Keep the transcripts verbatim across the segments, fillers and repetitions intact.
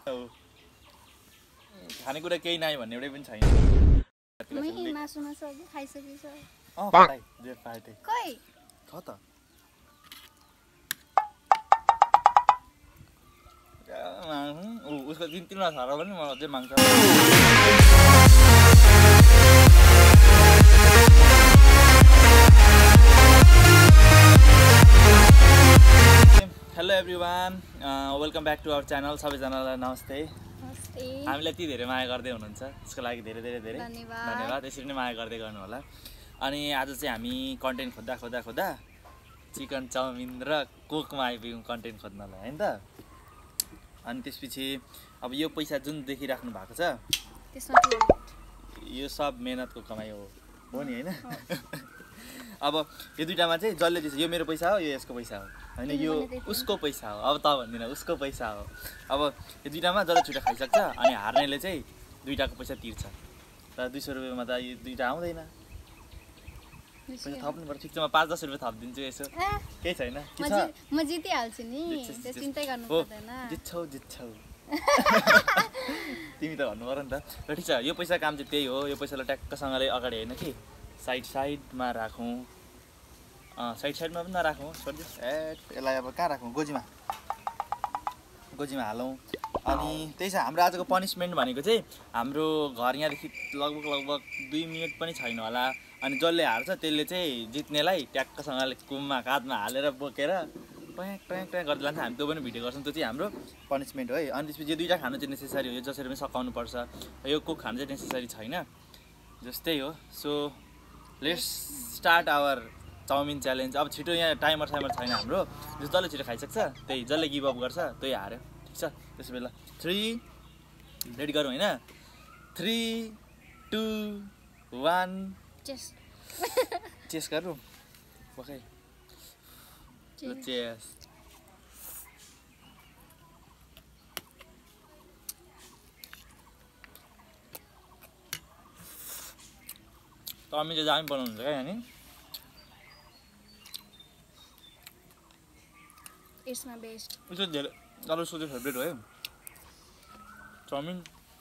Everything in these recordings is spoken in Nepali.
खानेकुरा केही नआयो भन्ने एउटै पनि छैन। मै मासु मासु अघि खाइसकेछ। अँ पाइ जे पाए त्यही खै छ त। ऊ उसको तिन तिनवटा छ र पनि मलाई अझै माग्छ। Hello everyone, welcome back to our channel. सबैजनालाई नमस्ते। नमस्ते। हामीलाई यति धेरै माया गर्दै हुनुहुन्छ त्यसको लागि धेरै धेरै धेरै धन्यवाद। यसरी नै माया गर्दै गर्नु होला। अनि आज चाहिँ हामी कन्टेन्ट खोज्दा खोज्दा खोज्दा चिकन चाउमिन र कोकमा आइपुग्यौँ कन्टेन्ट खोज्नलाई, होइन त। अनि त्यसपछि अब यो पैसा जुन देखिराख्नु भएको छ यो सब मेहनतको कमाइ हो हो नि, होइन। अब यो दुइटामा चाहिँ जसले दिन्छ यो मेरो पैसा हो, यो यसको पैसा हो, होइन यो उसको पैसा हो। अब त भन्दिनँ उसको पैसा हो। अब यो दुइटामा जसले छुट्टा खाइसक्छ अनि हार्नेले चाहिँ दुइटाको पैसा तिर्छ। तर दुई सौ रुपियाँमा त यो दुइटा आउँदैन, पैसा थप्नुपर्छ। ठिक छ, म पाँच दस रुपियाँ थपिदिन्छु यसो, केही छैन। म जितिहाल्छु नि, चिन्तै गर्नु पर्दैन। जित्छौ जित्छौ तिमी त भन्नु पर्यो नि त। र ठिक छ, यो पैसा काम चाहिँ त्यही हो। यो पैसालाई ट्याक्कसँगले अगाडि होइन कि साइड साइडमा राखौँ, साइड साइडमा पनि नराखौँ, छोडिदिउँ। ए यसलाई अब कहाँ राखौँ, गोजीमा गोजीमा हालौँ। अनि त्यही छ हाम्रो आजको पनिसमेन्ट भनेको चाहिँ हाम्रो घर यहाँदेखि लगभग लगभग दुई मिनट पनि छैन होला। अनि जसले हार्छ त्यसले चाहिँ जित्नेलाई ट्याक्कसँगले कुममा काँधमा हालेर बोकेर ट्याक ट्याक ट्याक गर्दै लान्छ। हामी त्यो पनि भिडियो गर्छौँ, त्यो चाहिँ हाम्रो पनिसमेन्ट हो है। अनि त्यसपछि यो दुइटा खानु चाहिँ नेसेसरी हो, यो जसरी पनि सकाउनु पर्छ। यो कुक खानु चाहिँ नेसेसरी छैन, जस्तै हो। So let's start our chowmein challenge. अब छिटो यहाँ टाइमर साइमर छैन हाम्रो, जसले छिटो खाइसक्छ त्यही, जसले गिभ अप गर्छ त्यही हार्यो। ठिक छ, त्यसो बेला थ्री रेडी गरौँ, होइन। Three two one chess chess गरौँ। पकाइ चेस। चाउमिन चाहिँ दामी बनाउनुहुन्छ क्या यहाँ नि। यसमा बेस्ट उसो धेरै अरू उसको चाहिँ फेभरेट हो है चाउमिन।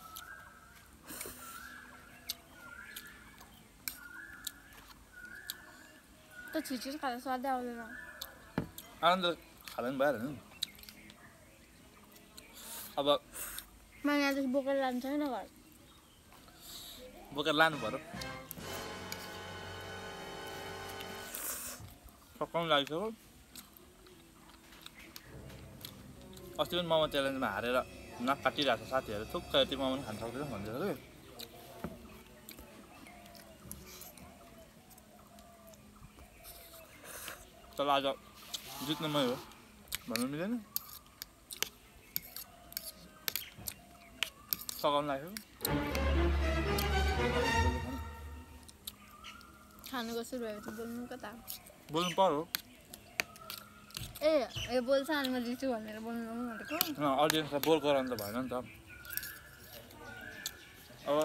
त छिटो खाँदा स्वादै आउँदैन। आनन्द खाँदा पनि भइहाल्यो नि। अब मैले यहाँदेखि बोकेर लानु छैन घर, बोकेर लानु पऱ्यो। सकाउनु लागिसक्यो। अस्ति पनि मोमो च्यालेन्जमा हारेर नाक काटिरहेको छ साथीहरू, थुक्क यति मोमो पनि खान सक्दैन भनिदिएको कि। तर आज जित्ने मै हो भन्नु मिलेन। सघाउनु लाग्यो, खानुको सुरु भएपछि बोल्नु कता बोल्नु पर्यो। ए ए बोल्छ अनि म जित्छु भनेर बोल्नु भनेको। अडियन्सलाई बोल गराउनु त भएन नि त। अब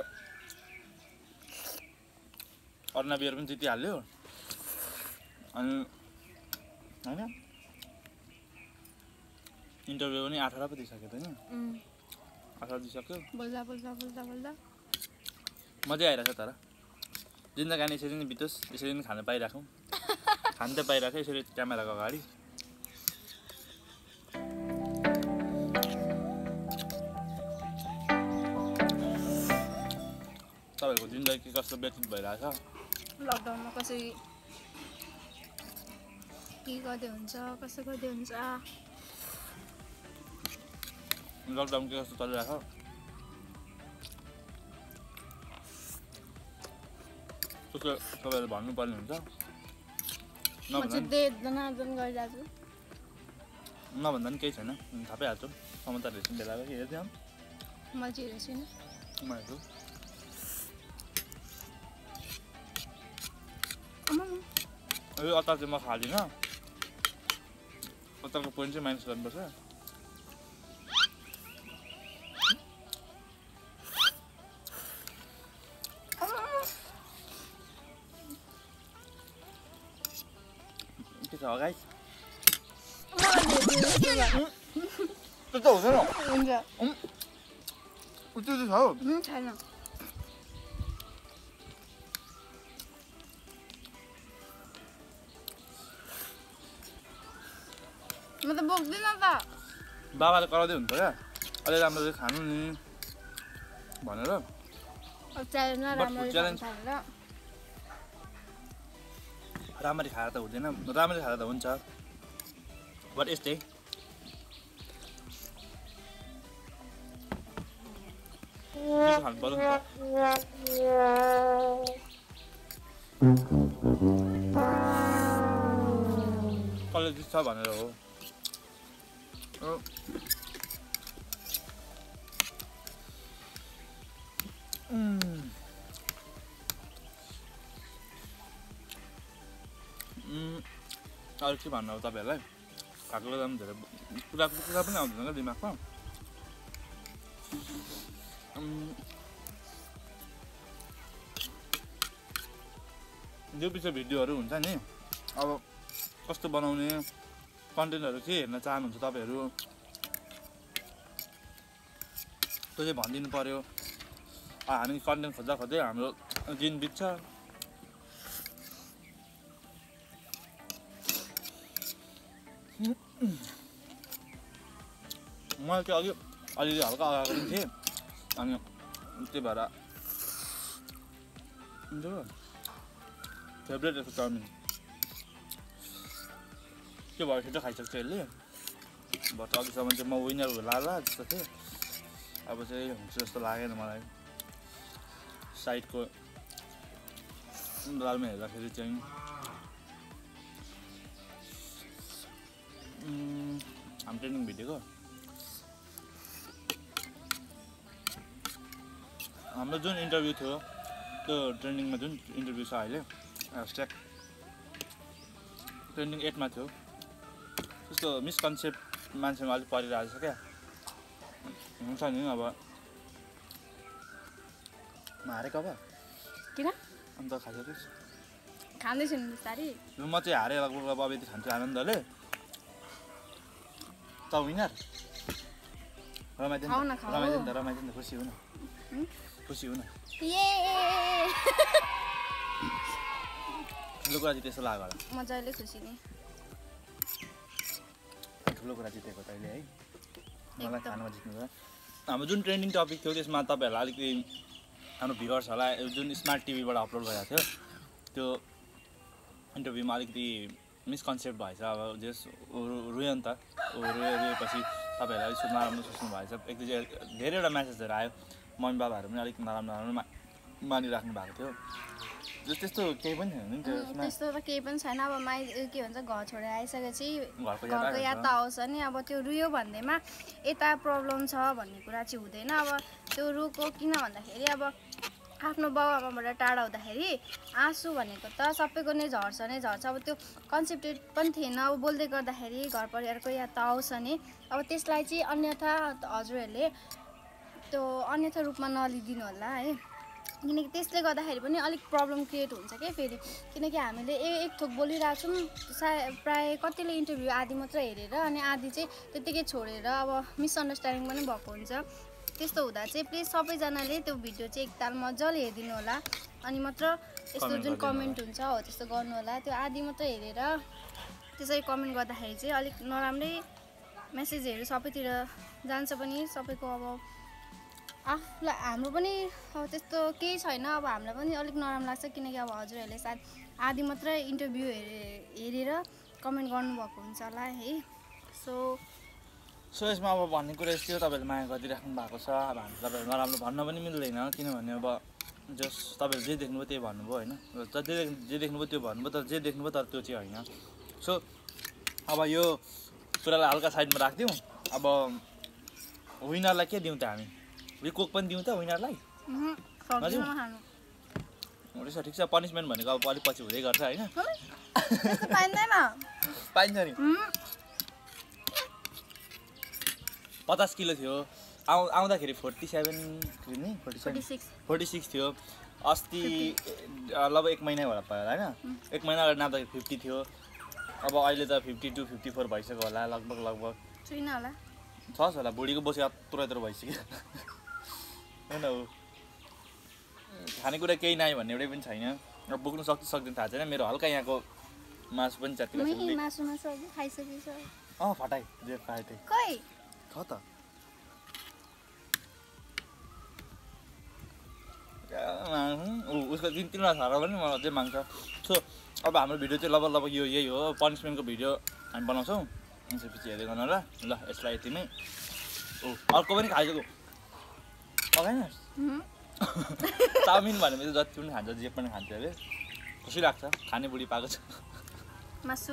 अर्ना बियर पनि जितिहाल्यो अनि होइन इन्टरभ्यू पनि अठार पो दिइसक्यो त नि, अठार दिइसक्यो। बोल्दा बोल्दा बोल्दा बोल्दा मजै आइरहेको छ। तर जिन्दगानी यसरी नै बितोस्, यसरी नै खान पाइराखौँ। खान त पाइरहेको यसरी क्यामेराको अगाडि। तपाईँहरूको जिन्दगी के कस्तो व्यतीत भइरहेछ? लकडाउनमा कसरी के गर्दै हुन्छ, कसो गर्दै हुन्छ? लकडाउन के कस्तो चलिरहेछ? त्यसो तपाईँहरूले भन्नुपर्ने हुन्छ। नभन्दा पनि केही छैन, थाहा पाइहाल्छौँ। समाचार हेर्छौँ बेला बेला हेर्थ्यौँ। म चाहिँ हेर्छु नि, म हेर्छु। यो अचार चाहिँ म खाँदिनँ, अचारको पोइन्ट चाहिँ माइनस गर्नुपर्छ। के छ गाइस? त्यो त हुँदैन। उच्च छ हौ छैन म त बोक्दिन त बाबाले कराउँदै हुन्छ क्या अलि राम्ररी खानु नि भनेर च्यालेन्ज राम्ररी च्यालेन्ज खान्छ भनेर राम्ररी खाएर त हुँदैन राम्ररी खाएर त हुन्छ बट यस्तै त्यसो खानु पर्यो नि त कसले दिन्छ भनेर हो अरू के भन्नु अब तपाईँहरूलाई खाएको बेला पनि धेरै कुराको कुरा पनि आउँदैन क्या दिमागमा यो पछि भिडियोहरू हुन्छ नि अब कस्तो बनाउने कन्टेन्टहरू के हेर्न चाहनुहुन्छ तपाईँहरू त्यो चाहिँ भनिदिनु पऱ्यो हामी कन्टेन्ट खोज्दा खोज्दै हाम्रो दिन बित्छ मैले त्यो अघि अलिअलि हल्का अगाएको पनि थिएँ अनि त्यही भएर फेभरेट रहेछ चाउमिन के भयो छिटो खाइसक्छ यसले बट अघिसम्म चाहिँ म विनर होला जस्तो थिएँ अब चाहिँ हुन्छ जस्तो लागेन मलाई साइडको दालमा हेर्दाखेरि चाहिँ हाम्रो ट्रेनिङ भिडियोको हाम्रो जुन इन्टरभ्यू थियो त्यो ट्रेन्डिङमा जुन इन्टरभ्यू छ अहिले ह्यासट्याग ट्रेन्डिङ एटमा थियो त्यस्तो मिसकन्सेप्ट मान्छेमा अलिक परिरहेको छ क्या हुन्छ नि अब हारेको अब किन अन्त खाइसकेस् खाँदैछु नि बिस्तारै म चाहिँ हारेर लगभग अब यति खान्छु आनन्दले त विनर रमाइदिनु रमाइदिनु त रमाइदिनु खुसी हुन खुसी हुन ठुलो कुरा जितेको लाग्यो होला मजाले खुसी नि ठुलो कुरा जितेको त अहिले है मलाई खानामा जित्नु छ हाम्रो जुन ट्रेन्डिङ टपिक थियो त्यसमा तपाईँहरूलाई अलिकति हाम्रो भ्युअर्सहरूलाई जुन स्मार्ट टिभीबाट अपलोड गरेको थियो त्यो इन्टरभ्यूमा अलिकति मिसकन्सेप्ट भएछ अब जस रुयो नि त रोएपछि तपाईँहरूलाई अलिक नराम्रो सोच्नु भएछ एक दुई धेरैवटा म्यासेजहरू आयो मम्मी बाबाहरू पनि अलिक नराम्रो नराम्रो मा मानिराख्नु भएको थियो त्यस्तो केही पनि थिएन नि त्यसमा त्यस्तो त केही पनि छैन अब माइ के भन्छ घर छोडेर आइसकेपछि घरको याद त आउँछ नि अब त्यो रुयो भन्दैमा यता प्रब्लम छ भन्ने कुरा चाहिँ हुँदैन अब त्यो रुको किन भन्दाखेरि अब आफ्नो बाउ आमाबाट टाढा हुँदाखेरि आँसु भनेको त सबैको नै झर्छ नै झर्छ अब त्यो कन्सेप्टेड पनि थिएन अब बोल्दै गर्दाखेरि घर परिवारको याद त आउँछ नि अब त्यसलाई चाहिँ अन्यथा हजुरहरूले त्यो अन्यथा रूपमा नलिदिनु होला है किनकि त्यसले गर्दाखेरि पनि अलिक प्रब्लम क्रिएट हुन्छ क्या फेरि किनकि हामीले ए एक थोक बोलिरहेको छौँ सायद प्रायः कतिले इन्टरभ्यू आदि मात्र हेरेर अनि आदि चाहिँ त्यत्तिकै छोडेर अब मिसअन्डरस्ट्यान्डिङ पनि भएको हुन्छ त्यस्तो हुँदा चाहिँ प्लिज सबैजनाले त्यो भिडियो चाहिँ एकताल मजाले हेरिदिनु होला अनि मात्र यस्तो जुन कमेन्ट हुन्छ हो त्यस्तो गर्नु होला त्यो आदि मात्र हेरेर त्यसरी कमेन्ट गर्दाखेरि चाहिँ अलिक नराम्रै मेसेजहरू सबैतिर जान्छ पनि सबैको अब आफूलाई हाम्रो पनि अब त्यस्तो केही छैन अब हामीलाई पनि अलिक नराम्रो लाग्छ किनकि अब हजुरहरूले सायद आदि मात्रै इन्टरभ्यू हेरे हेरेर कमेन्ट गर्नुभएको हुन्छ होला है सो सो यसमा अब भन्ने कुरा यस्तो हो तपाईँहरूले माया गरिदिइराख्नु भएको छ अब हामी तपाईँहरू नराम्रो भन्न पनि मिल्दैन किनभने अब जस तपाईँहरूले जे देख्नुभयो त्यही भन्नुभयो होइन जे जे देख्नुभयो त्यो भन्नुभयो तर जे देख्नुभयो तर त्यो चाहिँ होइन सो अब यो कुरालाई हल्का साइडमा राखिदिउँ अब विनरलाई के दिउँ त हामी यो कोक पनि दिउँ त विनरलाई ठिक छ ठिक छ पनिसमेन्ट भनेको अब अलिक पछि हुँदै गर्छ होइन पाइन्छ नि पचास किलो थियो आउ आउँदाखेरि फोर्टी सेभेन थियो नि फोर्टी सेभेन फोर्टी सिक्स थियो अस्ति लगभग एक महिना होला पायो होइन एक महिना अगाडि नाप्दाखेरि फिफ्टी थियो अब अहिले त फिफ्टी टू फिफ्टी फोर भइसक्यो होला लगभग लगभग छुइनँ होला छस् होला बुढीको बसी यत्रो यत्रो भइसक्यो होइन हो खानेकुरा केही नआयो भन्ने एउटै पनि छैन अब बोक्नु सक्छ सक्दैन थाहा छैन मेरो हल्का यहाँको मासु पनि च्यातिरहेको छ मै मासु मासु खाइसकेछ अँ फटाइ जे पाए त्यही खै छ त उसको तिन तिनवटा छ र पनि मलाई अझै माग्छ सो अब हाम्रो भिडियो चाहिँ लगभग लगभग यो यही हो पनिसमेन्टको भिडियो हामी बनाउँछौँ त्यसपछि हेर्दै गर्नु ल ल यसलाई यतिमै ओ अर्को पनि खाइसक्यो अगाएन चाउमिन भनेपछि जति पनि खान्छ जे पनि खान्छ अरे खुसी लाग्छ खाने बुढी पाएको छ मासु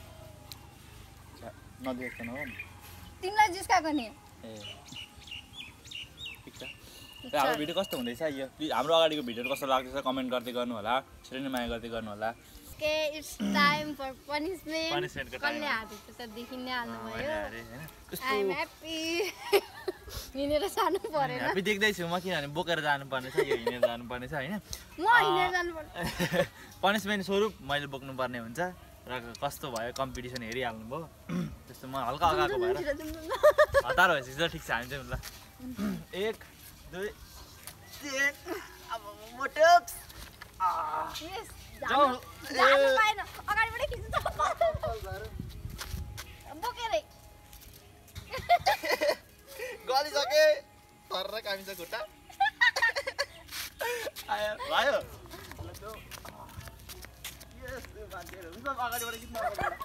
नदेखेको न तिमीलाई जिस्काएको नि ए ठिक छ हाम्रो भिडियो कस्तो हुँदैछ यो हाम्रो अगाडिको भिडियोहरू कस्तो लाग्दैछ कमेन्ट गर्दै गर्नु होला यसरी नै माया गर्दै गर्नु होला के इट्स टाइम फर पनिसमेन्ट पनिसमेन्टको टाइम कसले हातेको छ देखि नै हाल्नु भयो अरे हैन आई एम ह्याप्पी हिँडेर जानु परेन ह्याप्पी देख्दैछु म किनभने बोकेर जानुपर्ने छ यो हिँडेर जानुपर्ने छ होइन म हिँडेर जानु पर्छ पनिसमेन्ट स्वरूप मैले बोक्नु पर्ने हुन्छ र कस्तो भयो कम्पिटिसन हेरिहाल्नु भयो त्यस्तो म हल्का अगाएको भएर हतार भएपछि चाहिँ ठिक छ हामी चाहिँ ल एक दुई तिन अब मोटोक्स यस जानु जानु पाएन अगाडिबाटै खिच्नु बोकेरै गलिसके तर कामिन्छ खुट्टा आयो भयो यस मान्छेहरु सब अगाडिबाट खिच्नु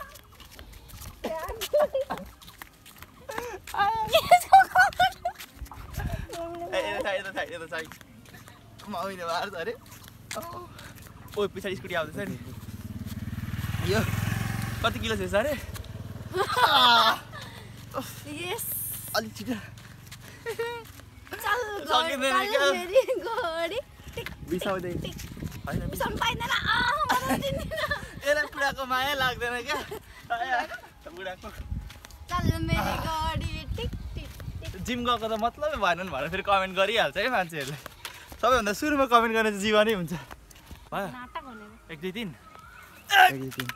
ए यता यता साइड यता साइड म आउने बार छ अरे ओ पछाडि स्कुटी आउँदैछ नि यो कति किलो छ अरे यस अलि छिटो चल सकिँदैन क्या मेरी गोडी बिसाउँदै हैन बिसाउनु पाइँदैन आ मलाई दिन्दिन यसलाई बुढाको माया लाग्दैन क्या बुढाको चल मेरी गोडी टिक टिक जिम गएको त मतलबै भएन भनेर फेरि कमेन्ट गरिहाल्छ है मान्छेहरूले सबैभन्दा सुरुमा कमेन्ट गर्ने चाहिँ जीवनै हुन्छ भयो नाटक भनेको एक दुई तिन एक दुई तिन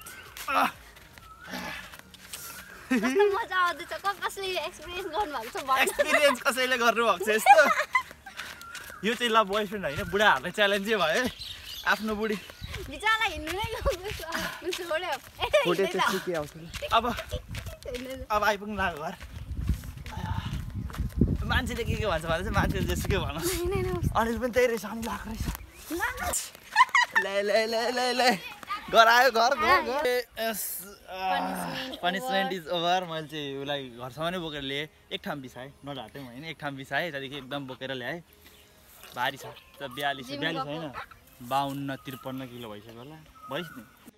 कस्तो मजा आउँदैछ कसले एक्सपिरियन्स गर्नुभएको छ भन्नु एक्सपिरियन्स कसैले गर्नुभएको छ यस्तो यो चाहिँ ल बोयफ्रेन्ड होइन बुढाहरूले च्यालेन्जै भयो है आफ्नो बुढी बिचारा हिँड्नु नै छोड्यो फोटो चाहिँ के आउँछ अब अब आइपुग्नु लाग्यो घर मान्छेले के के भन्छ भने चाहिँ मान्छेले जेसुकै भनौँ अनिल पनि त्यही रहेछ अनि लगाएको रहेछ ले ले ले ले ले घर आयो घर घर पनिसमेन्ट इज ओभर मैले चाहिँ उसलाई घरसम्म नै बोकेर ल्याएँ एक ठाउँ बिसाएँ नढाँटै होइन एक ठाउँ बिसाएँ त्यहाँदेखि एकदम बोकेर ल्याएँ भारी छ त बयालिस बयालिस होइन बाउन्न त्रिपन्न किलो भइसक्यो होला भइस नि